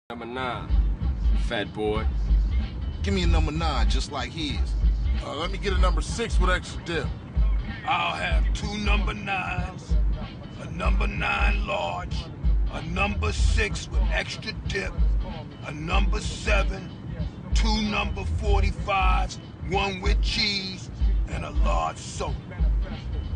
Number 9, fat boy. Give me a number 9, just like his. Let me get a number 6 with extra dip. I'll have 2 number 9s, a number 9 large, a number 6 with extra dip, a number 7, 2 number 45s, 1 with cheese, and a large soda.